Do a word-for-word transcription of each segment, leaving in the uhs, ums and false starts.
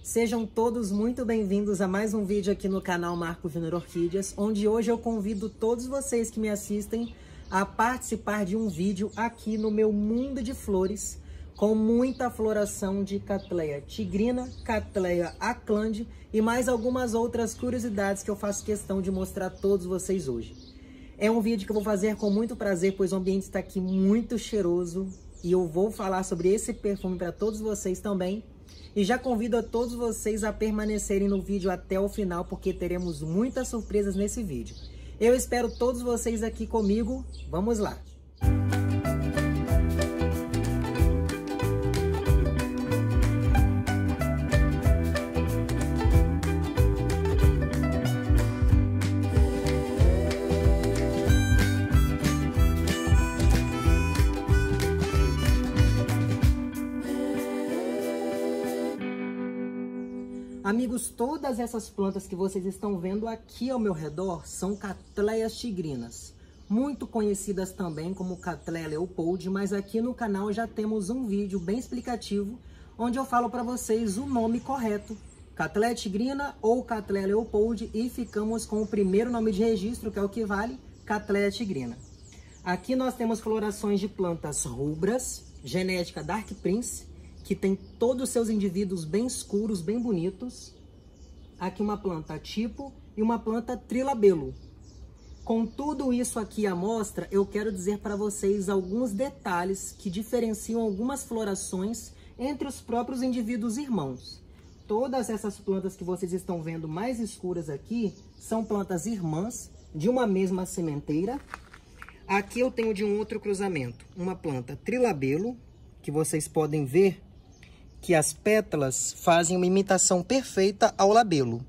Sejam todos muito bem-vindos a mais um vídeo aqui no canal Marco Júnior Orquídeas, onde hoje eu convido todos vocês que me assistem a participar de um vídeo aqui no meu mundo de flores, com muita floração de Cattleya tigrina, Cattleya aclande e mais algumas outras curiosidades que eu faço questão de mostrar a todos vocês hoje. É um vídeo que eu vou fazer com muito prazer, pois o ambiente está aqui muito cheiroso e eu vou falar sobre esse perfume para todos vocês também. E já convido a todos vocês a permanecerem no vídeo até o final, porque teremos muitas surpresas nesse vídeo. Eu espero todos vocês aqui comigo. Vamos lá! Amigos, todas essas plantas que vocês estão vendo aqui ao meu redor são Cattleyas tigrinas, muito conhecidas também como Cattleya Leopold, mas aqui no canal já temos um vídeo bem explicativo, onde eu falo para vocês o nome correto, Cattleya tigrina ou Cattleya Leopold, e ficamos com o primeiro nome de registro, que é o que vale, Cattleya tigrina. Aqui nós temos florações de plantas rubras, genética Dark Prince, que tem todos os seus indivíduos bem escuros, bem bonitos. Aqui uma planta tipo e uma planta trilabelo. Com tudo isso aqui à mostra, eu quero dizer para vocês alguns detalhes que diferenciam algumas florações entre os próprios indivíduos irmãos. Todas essas plantas que vocês estão vendo mais escuras aqui são plantas irmãs de uma mesma sementeira. Aqui eu tenho de um outro cruzamento uma planta trilabelo, que vocês podem ver que as pétalas fazem uma imitação perfeita ao labelo.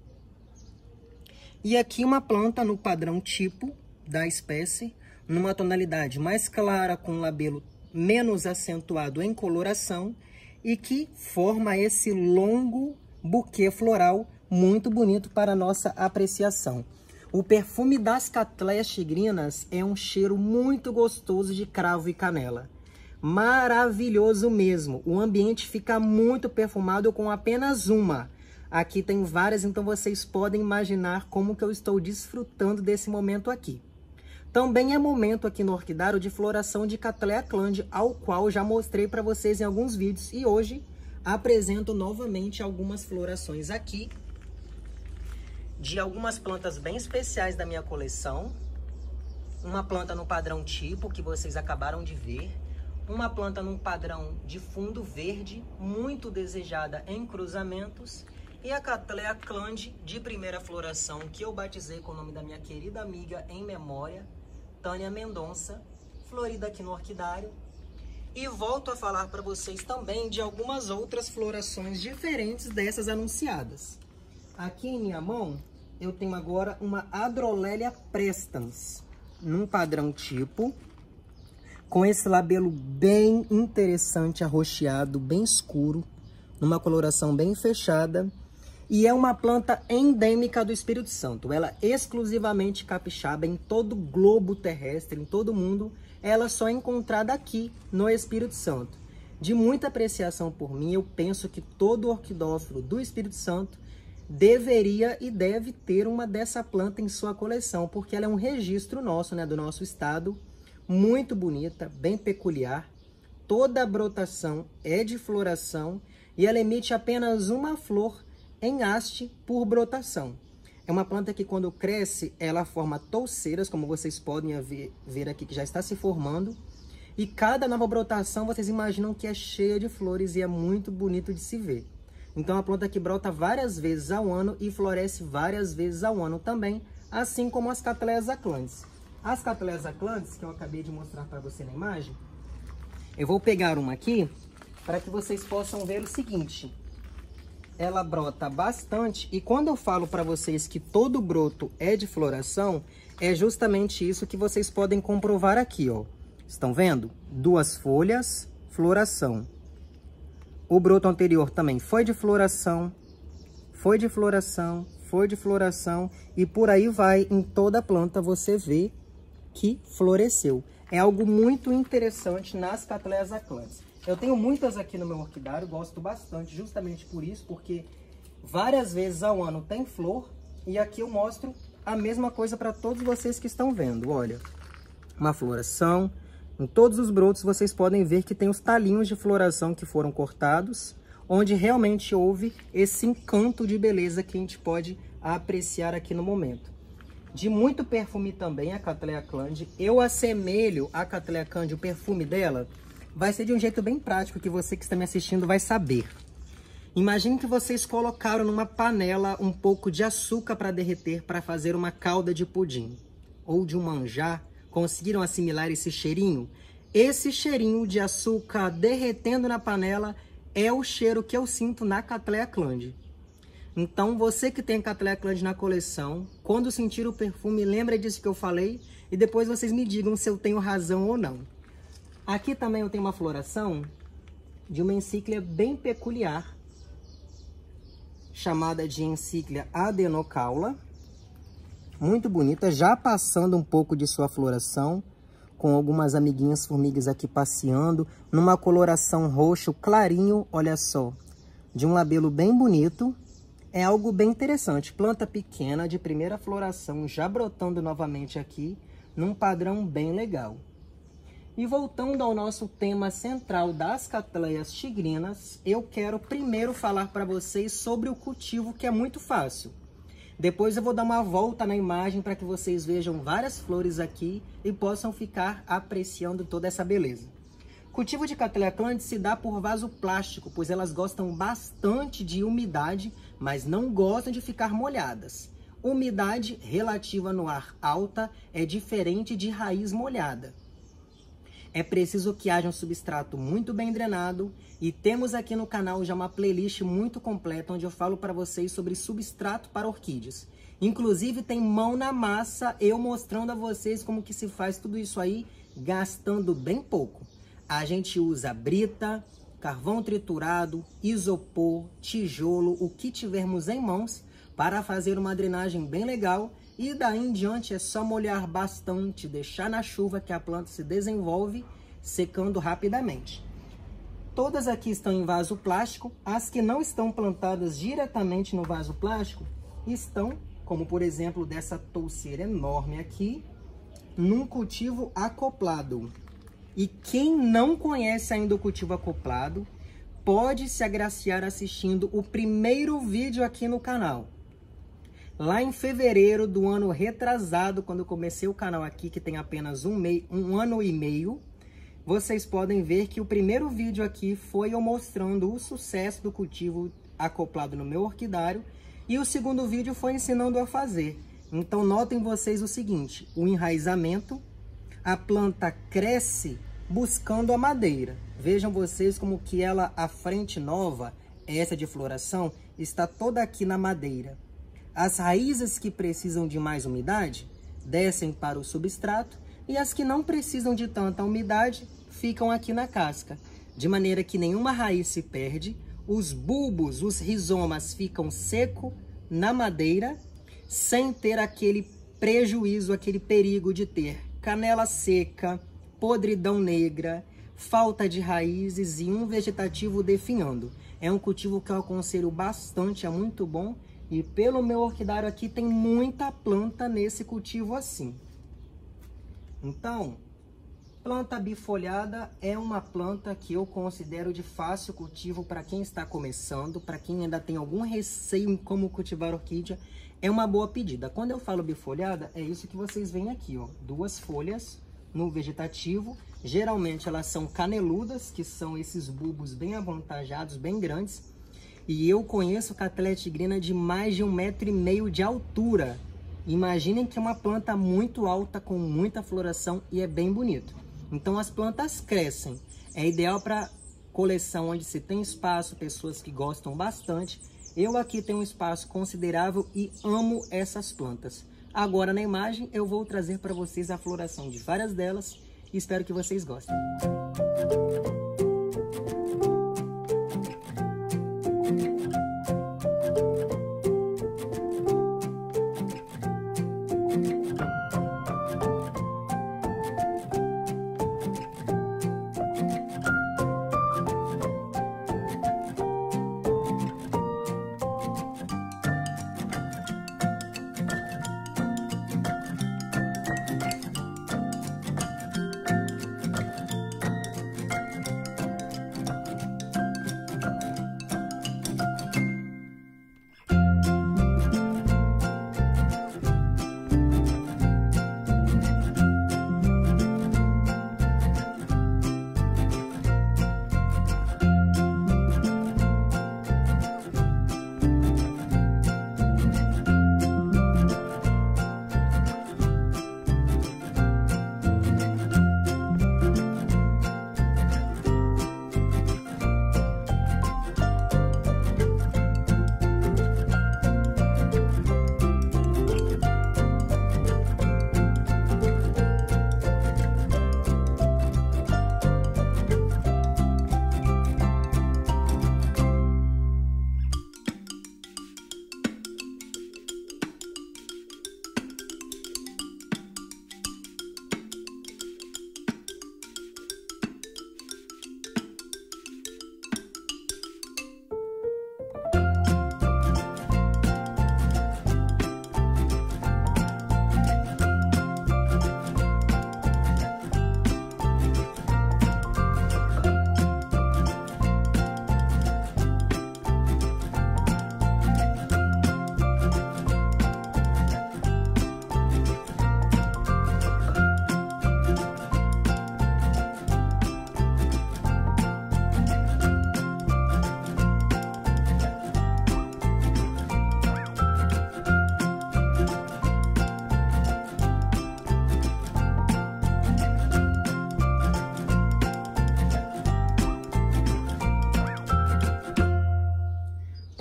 E aqui uma planta no padrão tipo da espécie, numa tonalidade mais clara, com um labelo menos acentuado em coloração, e que forma esse longo buquê floral muito bonito para a nossa apreciação. O perfume das Cattleyas tigrinas é um cheiro muito gostoso de cravo e canela. Maravilhoso mesmo, o ambiente fica muito perfumado com apenas uma. Aqui tem várias, então vocês podem imaginar como que eu estou desfrutando desse momento aqui. Também é momento aqui no orquidário de floração de Cattleya aclande, ao qual já mostrei para vocês em alguns vídeos. E hoje apresento novamente algumas florações aqui de algumas plantas bem especiais da minha coleção. Uma planta no padrão tipo, que vocês acabaram de ver. Uma planta num padrão de fundo verde, muito desejada em cruzamentos. E a Cattleya aclande de primeira floração, que eu batizei com o nome da minha querida amiga em memória, Tânia Mendonça, florida aqui no orquidário. E volto a falar para vocês também de algumas outras florações diferentes dessas anunciadas. Aqui em minha mão, eu tenho agora uma Adrolelia prestans, num padrão tipo, com esse labelo bem interessante, arroxeado, bem escuro, numa coloração bem fechada. E é uma planta endêmica do Espírito Santo. Ela é exclusivamente capixaba em todo o globo terrestre, em todo o mundo. Ela só é encontrada aqui no Espírito Santo. De muita apreciação por mim, eu penso que todo orquidófilo do Espírito Santo deveria e deve ter uma dessa planta em sua coleção, porque ela é um registro nosso, né, do nosso estado. Muito bonita, bem peculiar. Toda a brotação é de floração e ela emite apenas uma flor em haste por brotação. É uma planta que quando cresce, ela forma touceiras, como vocês podem ver, ver aqui que já está se formando. E cada nova brotação, vocês imaginam que é cheia de flores e é muito bonito de se ver. Então é uma planta que brota várias vezes ao ano e floresce várias vezes ao ano também, assim como as Cattleyas aclandes. As Cattleyas aclandes, que eu acabei de mostrar para você na imagem, eu vou pegar uma aqui para que vocês possam ver o seguinte. Ela brota bastante e quando eu falo para vocês que todo broto é de floração, é justamente isso que vocês podem comprovar aqui, ó. Estão vendo? Duas folhas, floração. O broto anterior também foi de floração, foi de floração, foi de floração e por aí vai. Em toda a planta você vê que floresceu. É algo muito interessante nas Cattleyas aclandes. Eu tenho muitas aqui no meu orquidário, gosto bastante, justamente por isso, porque várias vezes ao ano tem flor. E aqui eu mostro a mesma coisa para todos vocês que estão vendo. Olha, uma floração. Em todos os brotos vocês podem ver que tem os talinhos de floração que foram cortados, onde realmente houve esse encanto de beleza que a gente pode apreciar aqui no momento. De muito perfume também a Cattleya Cland. Eu assemelho a Cattleya Cland, o perfume dela vai ser de um jeito bem prático que você que está me assistindo vai saber. Imagine que vocês colocaram numa panela um pouco de açúcar para derreter para fazer uma calda de pudim ou de um manjar. Conseguiram assimilar esse cheirinho? Esse cheirinho de açúcar derretendo na panela é o cheiro que eu sinto na Cattleya Cland. Então, você que tem Cattleya Cland na coleção, quando sentir o perfume, lembra disso que eu falei e depois vocês me digam se eu tenho razão ou não. Aqui também eu tenho uma floração de uma encíclia bem peculiar, chamada de encíclia Adenocaula. Muito bonita, já passando um pouco de sua floração, com algumas amiguinhas formigas aqui passeando, numa coloração roxo clarinho, olha só, de um labelo bem bonito. É algo bem interessante, planta pequena, de primeira floração, já brotando novamente aqui, num padrão bem legal. E voltando ao nosso tema central das Cattleyas tigrinas, eu quero primeiro falar para vocês sobre o cultivo, que é muito fácil. Depois eu vou dar uma volta na imagem para que vocês vejam várias flores aqui e possam ficar apreciando toda essa beleza. O cultivo de Cattleya Cland se dá por vaso plástico, pois elas gostam bastante de umidade, mas não gostam de ficar molhadas. Umidade relativa no ar alta é diferente de raiz molhada. É preciso que haja um substrato muito bem drenado e temos aqui no canal já uma playlist muito completa onde eu falo para vocês sobre substrato para orquídeas. Inclusive tem mão na massa eu mostrando a vocês como que se faz tudo isso aí gastando bem pouco. A gente usa brita, carvão triturado, isopor, tijolo, o que tivermos em mãos para fazer uma drenagem bem legal. E daí em diante é só molhar bastante, deixar na chuva que a planta se desenvolve, secando rapidamente. Todas aqui estão em vaso plástico. As que não estão plantadas diretamente no vaso plástico estão, como por exemplo dessa touceira enorme aqui, num cultivo acoplado. E quem não conhece ainda o cultivo acoplado, pode se agraciar assistindo o primeiro vídeo aqui no canal. Lá em fevereiro do ano retrasado, quando eu comecei o canal aqui, que tem apenas um, mei, um ano e meio, vocês podem ver que o primeiro vídeo aqui foi eu mostrando o sucesso do cultivo acoplado no meu orquidário, e o segundo vídeo foi ensinando a fazer. Então notem vocês o seguinte, o enraizamento, a planta cresce buscando a madeira. Vejam vocês como que ela, a frente nova, essa de floração, está toda aqui na madeira. As raízes que precisam de mais umidade descem para o substrato e as que não precisam de tanta umidade ficam aqui na casca, de maneira que nenhuma raiz se perde, os bulbos, os rizomas ficam secos na madeira, sem ter aquele prejuízo, aquele perigo de ter canela seca, podridão negra, falta de raízes e um vegetativo definhando. É um cultivo que eu aconselho bastante, é muito bom. E pelo meu orquidário aqui tem muita planta nesse cultivo assim. Então, planta bifolhada é uma planta que eu considero de fácil cultivo para quem está começando, para quem ainda tem algum receio em como cultivar orquídea, é uma boa pedida. Quando eu falo bifolhada, é isso que vocês veem aqui, ó, duas folhas no vegetativo. Geralmente elas são caneludas, que são esses bulbos bem avantajados, bem grandes. E eu conheço Cattleya tigrina de mais de um metro e meio de altura. Imaginem que é uma planta muito alta, com muita floração e é bem bonito. Então as plantas crescem. É ideal para coleção onde se tem espaço, pessoas que gostam bastante. Eu aqui tenho um espaço considerável e amo essas plantas. Agora na imagem eu vou trazer para vocês a floração de várias delas e espero que vocês gostem.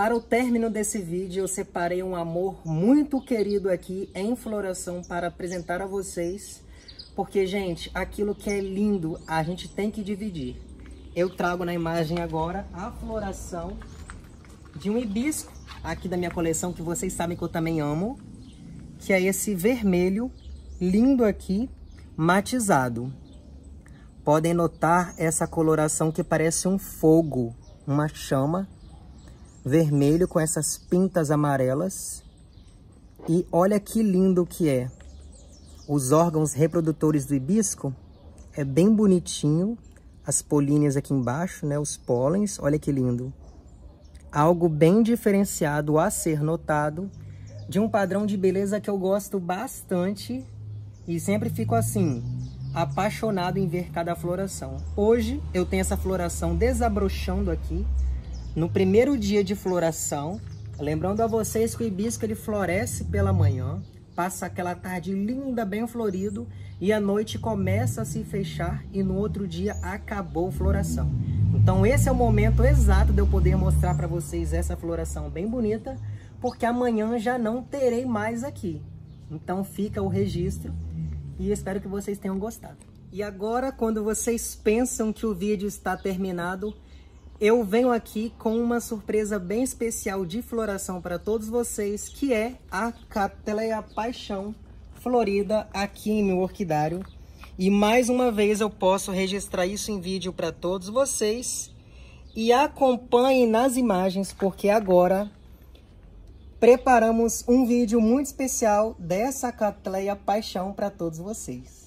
Para o término desse vídeo, eu separei um amor muito querido aqui em floração para apresentar a vocês. Porque, gente, aquilo que é lindo, a gente tem que dividir. Eu trago na imagem agora a floração de um hibisco aqui da minha coleção, que vocês sabem que eu também amo. Que é esse vermelho lindo aqui, matizado. Podem notar essa coloração que parece um fogo, uma chama. Vermelho com essas pintas amarelas. E olha que lindo que é. Os órgãos reprodutores do hibisco é bem bonitinho. As políneas aqui embaixo, né? Os pólens, olha que lindo. Algo bem diferenciado a ser notado. De um padrão de beleza que eu gosto bastante. E sempre fico assim, apaixonado em ver cada floração. Hoje eu tenho essa floração desabrochando aqui. No primeiro dia de floração. Lembrando a vocês que o hibisco ele floresce pela manhã. Passa aquela tarde linda, bem florido, e à noite começa a se fechar e no outro dia acabou a floração. Então esse é o momento exato de eu poder mostrar para vocês essa floração bem bonita, porque amanhã já não terei mais aqui. Então fica o registro e espero que vocês tenham gostado. E agora, quando vocês pensam que o vídeo está terminado, eu venho aqui com uma surpresa bem especial de floração para todos vocês, que é a Cattleya Paixão florida aqui em meu orquidário. E mais uma vez eu posso registrar isso em vídeo para todos vocês. E acompanhem nas imagens, porque agora preparamos um vídeo muito especial dessa Cattleya Paixão para todos vocês.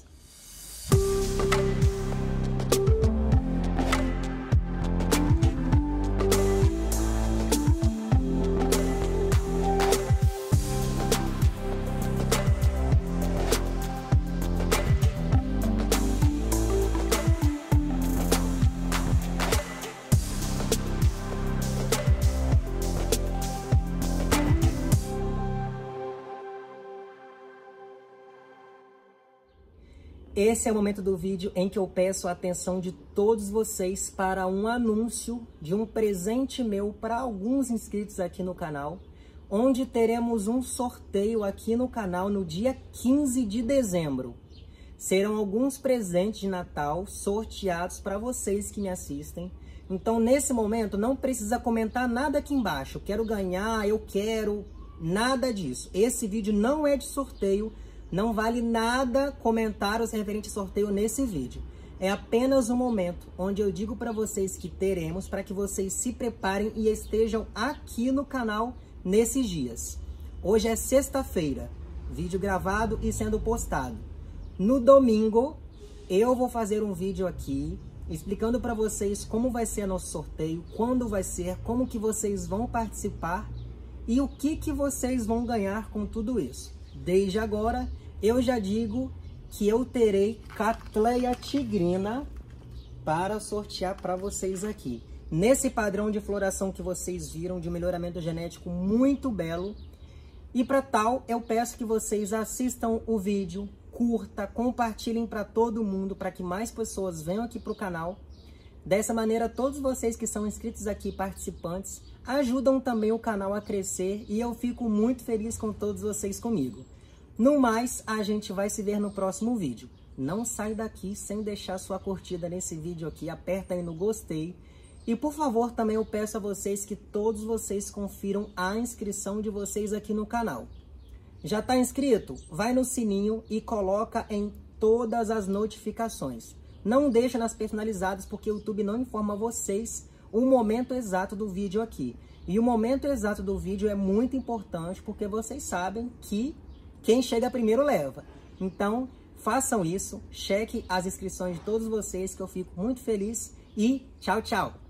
Esse é o momento do vídeo em que eu peço a atenção de todos vocês para um anúncio de um presente meu para alguns inscritos aqui no canal, onde teremos um sorteio aqui no canal no dia quinze de dezembro. Serão alguns presentes de Natal sorteados para vocês que me assistem. Então, nesse momento, não precisa comentar nada aqui embaixo. Quero ganhar, eu quero, nada disso. Esse vídeo não é de sorteio. Não vale nada comentários referentes ao sorteio nesse vídeo. É apenas um momento onde eu digo para vocês que teremos, para que vocês se preparem e estejam aqui no canal nesses dias. Hoje é sexta-feira, vídeo gravado e sendo postado. No domingo, eu vou fazer um vídeo aqui explicando para vocês como vai ser nosso sorteio, quando vai ser, como que vocês vão participar e o que que vocês vão ganhar com tudo isso. Desde agora, eu já digo que eu terei Cattleya tigrina para sortear para vocês aqui. Nesse padrão de floração que vocês viram, de melhoramento genético muito belo. E para tal, eu peço que vocês assistam o vídeo, curta, compartilhem para todo mundo, para que mais pessoas venham aqui para o canal. Dessa maneira, todos vocês que são inscritos aqui, participantes, ajudam também o canal a crescer e eu fico muito feliz com todos vocês comigo. No mais, a gente vai se ver no próximo vídeo. Não sai daqui sem deixar sua curtida nesse vídeo aqui, aperta aí no gostei. E por favor, também eu peço a vocês que todos vocês confiram a inscrição de vocês aqui no canal. Já está inscrito? Vai no sininho e coloca em todas as notificações. Não deixa nas personalizadas, porque o YouTube não informa vocês o momento exato do vídeo aqui. E o momento exato do vídeo é muito importante, porque vocês sabem que quem chega primeiro leva. Então, façam isso, cheque as inscrições de todos vocês, que eu fico muito feliz. E tchau, tchau!